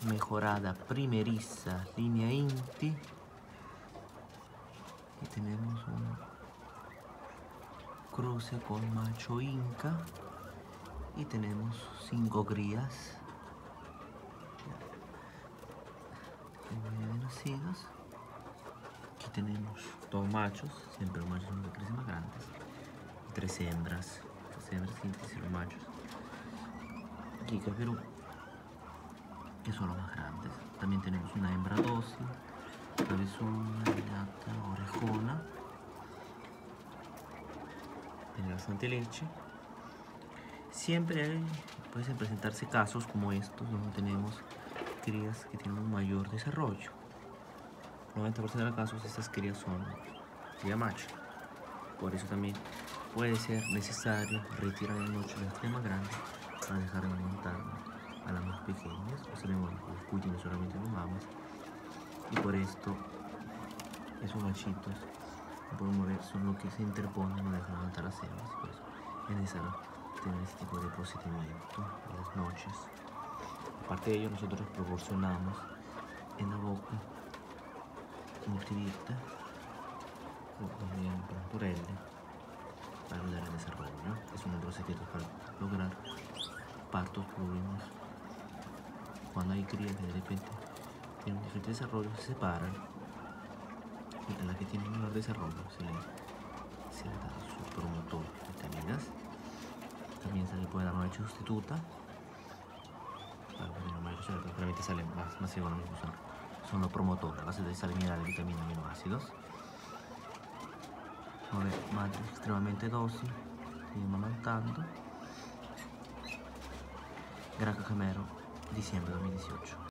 mejorada primeriza línea Inti. Y tenemos un cruce con macho Inca. Y tenemos 5 crías nacidos. Aquí tenemos 2 machos, siempre los machos son de crías más grandes. Y 3 hembras. 3 hembras y los machos. Aquí Perú, que son los más grandes. También tenemos una hembra dócil, cabezona, lata, orejona. Tiene bastante leche. Siempre pueden presentarse casos como estos, donde tenemos crías que tienen un mayor desarrollo. 90% de los casos estas crías son cría macho. Por eso también puede ser necesario retirar la noche las crías más grandes para dejar de alimentar a las más pequeñas. O sea, los cuiden solamente los mamas. Y por esto esos machitos no pueden mover, son los que se interponen y no dejan levantar las hembras. Pues es necesario tener este tipo de procedimiento en las noches. Aparte de ello, nosotros proporcionamos en la boca multivita o también purelle para ayudar al desarrollo. Es uno de los secretos para lograr partos plurinos. Cuando hay crías que de repente tienen diferente desarrollo, se separan, y a la que tienen menor desarrollo se le da su promotor de vitaminas. También se le puede dar una leche sustituta para que realmente salen más económicos. Son los promotores a base de sal mineral, vitaminas, aminoácidos. Madre extremadamente dócil, sigue amamantando. Granja Camero, diciembre 2018.